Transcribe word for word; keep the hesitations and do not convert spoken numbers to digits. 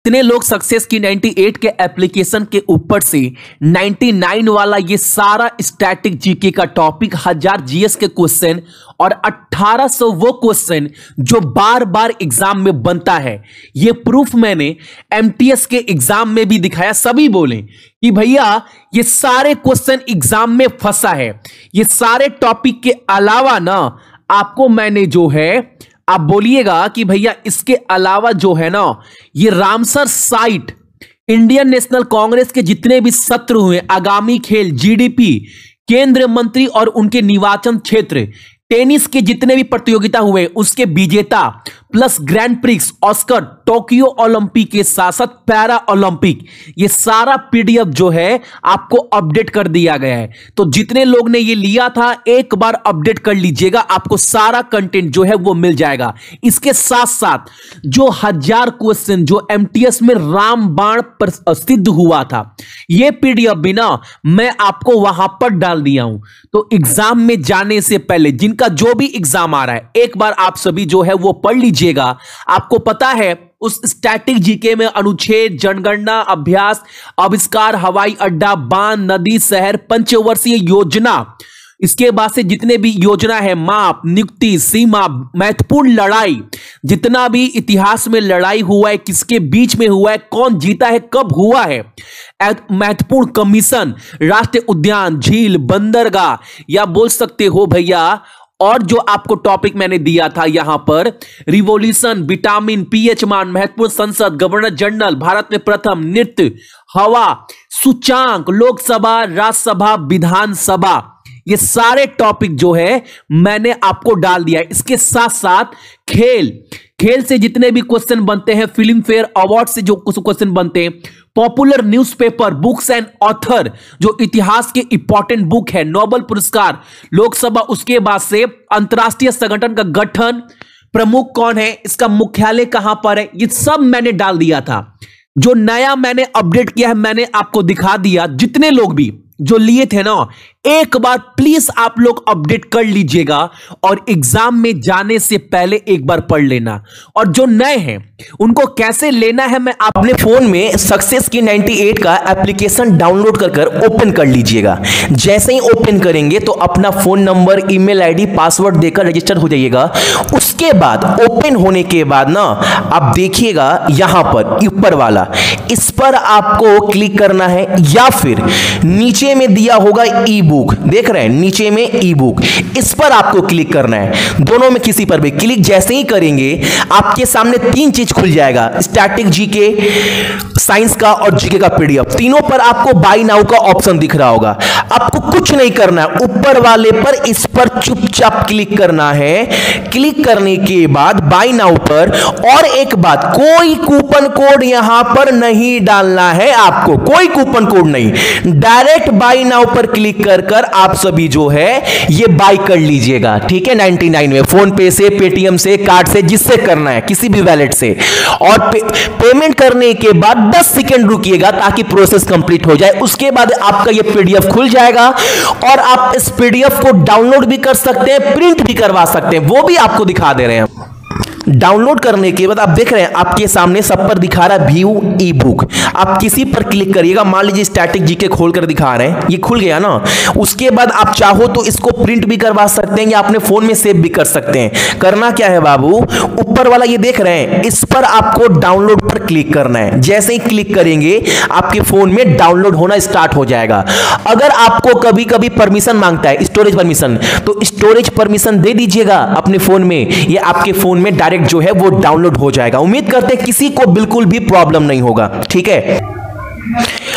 जितने लोग सक्सेस की अट्ठानवे के एप्लीकेशन के ऊपर से निन्यानवे वाला ये सारा स्टैटिक जीके का टॉपिक, हजार जीएस के क्वेश्चन और अठारह सौ वो क्वेश्चन जो बार बार एग्जाम में बनता है, ये प्रूफ मैंने एमटीएस के एग्जाम में भी दिखाया। सभी बोले कि भैया ये सारे क्वेश्चन एग्जाम में फंसा है। ये सारे टॉपिक के अलावा ना आपको मैंने जो है, आप बोलिएगा कि भैया इसके अलावा जो है ना, ये रामसर साइट, इंडियन नेशनल कांग्रेस के जितने भी सत्र हुए, आगामी खेल, जीडीपी, केंद्रीय मंत्री और उनके निर्वाचन क्षेत्र, टेनिस के जितने भी प्रतियोगिता हुए उसके विजेता, plus Grand Prix, Oscar, Tokyo Olympic के साथ साथ पैरा ओलंपिक, ये सारा पीडीएफ जो है आपको अपडेट कर दिया गया है। तो जितने लोग ने ये लिया था एक बार अपडेट कर लीजिएगा, आपको सारा कंटेंट जो है वो मिल जाएगा। इसके साथ साथ जो हजार क्वेश्चन जो एमटीएस में रामबाण प्रसिद्ध हुआ था, ये पीडीएफ भी ना मैं आपको वहां पर डाल दिया हूं। तो एग्जाम में जाने से पहले जिनका जो भी एग्जाम आ रहा है, एक बार आप सभी जो है वो पढ़ लीजिएगा। आपको पता है उस स्टैटिक जीके में अनुच्छेद, जनगणना, अभ्यास, आविष्कार, हवाई अड्डा, बांध, नदी, शहर, पंचवर्षीय योजना, इसके बाद से जितने भी योजना है, माप, नियुक्ति, सीमा, महत्वपूर्ण लड़ाई, जितना भी इतिहास में लड़ाई हुआ है, किसके बीच में हुआ है, कौन जीता है, कब हुआ है, महत्वपूर्ण कमीशन, राष्ट्रीय उद्यान, झील, बंदरगाह, या बोल सकते हो भैया, और जो आपको टॉपिक मैंने दिया था यहां पर, रिवोल्यूशन, विटामिन, पीएच मान, महत्वपूर्ण संसद, गवर्नर जनरल, भारत में प्रथम, नृत्य, हवा, सूचांक, लोकसभा, राज्यसभा, विधानसभा, ये सारे टॉपिक जो है मैंने आपको डाल दिया है। इसके साथ साथ खेल, खेल से जितने भी क्वेश्चन बनते हैं, फिल्म फेयर अवार्ड से जो क्वेश्चन बनते हैं, popular newspaper, books and author, जो इतिहास के इंपॉर्टेंट बुक है, नोबेल पुरस्कार, लोकसभा, उसके बाद से अंतरराष्ट्रीय संगठन का गठन, प्रमुख कौन है, इसका मुख्यालय कहां पर है, ये सब मैंने डाल दिया था। जो नया मैंने अपडेट किया है मैंने आपको दिखा दिया। जितने लोग भी जो लिए थे ना, एक बार प्लीज आप लोग अपडेट कर लीजिएगा और एग्जाम में जाने से पहले एक बार पढ़ लेना। और जो नए हैं उनको कैसे लेना है, मैं अपने फोन में सक्सेस की अट्ठानवे का एप्लीकेशन डाउनलोड कर कर ओपन कर लीजिएगा। जैसे ही ओपन करेंगे तो अपना phone number, email ID, password देकर रजिस्टर हो जाइएगा। उसके बाद ओपन होने के बाद ना आप देखिएगा यहां पर ऊपर वाला, इस पर आपको क्लिक करना है, या फिर नीचे में दिया होगा ई बुक, देख रहे हैं नीचे में ई बुक, इस पर आपको क्लिक करना है। दोनों में किसी पर भी क्लिक जैसे ही करेंगे आपके सामने तीन चीज खुल जाएगा, स्टैटिक जीके, साइंस का और जीके का पीडीएफ। तीनों पर आपको बाय नाउ का ऑप्शन दिख रहा होगा। आपको कुछ नहीं करना है, ऊपर वाले पर इस पर चुपचाप क्लिक करना है। क्लिक करने के बाद बाय नाउ पर, और एक बात, कोई कूपन कोड यहां पर नहीं डालना है आपको, कोई कूपन कोड नहीं, डायरेक्ट बाय नाउ पर क्लिक कर कर आप सभी जो है ये बाय कर लीजिएगा। ठीक है, निन्यानवे में फोन पे से, पेटीएम से, कार्ड से, जिससे करना है, किसी भी वैलेट से। और पे, पेमेंट करने के बाद दस सेकंड रुकिएगा ताकि प्रोसेस कंप्लीट हो जाए। उसके बाद आपका ये पीडीएफ खुल जाएगा और आप इस पीडीएफ को डाउनलोड भी कर सकते हैं, प्रिंट भी करवा सकते हैं, वो भी आपको दिखा दे रहे हैं। डाउनलोड करने के बाद आप देख रहे हैं आपके सामने सब पर दिखा रहा है व्यू ई बुक। आप किसी पर क्लिक करिएगा, मान लीजिए स्टैटिक जीके खोल कर दिखा रहे हैं, ये खुल गया ना। उसके बाद आप चाहो तो इसको प्रिंट भी करवा सकते हैं या अपने फोन में सेव भी कर सकते हैं। करना क्या है बाबू, ऊपर वाला ये देख रहे हैं, इस पर आपको डाउनलोड पर क्लिक करना है। जैसे ही क्लिक करेंगे आपके फोन में डाउनलोड होना स्टार्ट हो जाएगा। अगर आपको कभी कभी परमिशन मांगता है, स्टोरेज परमिशन, तो स्टोरेज परमिशन दे दीजिएगा अपने फोन में, ये आपके फोन में डायरेक्ट जो है वो डाउनलोड हो जाएगा। उम्मीद करते हैं किसी को बिल्कुल भी प्रॉब्लम नहीं होगा। ठीक है।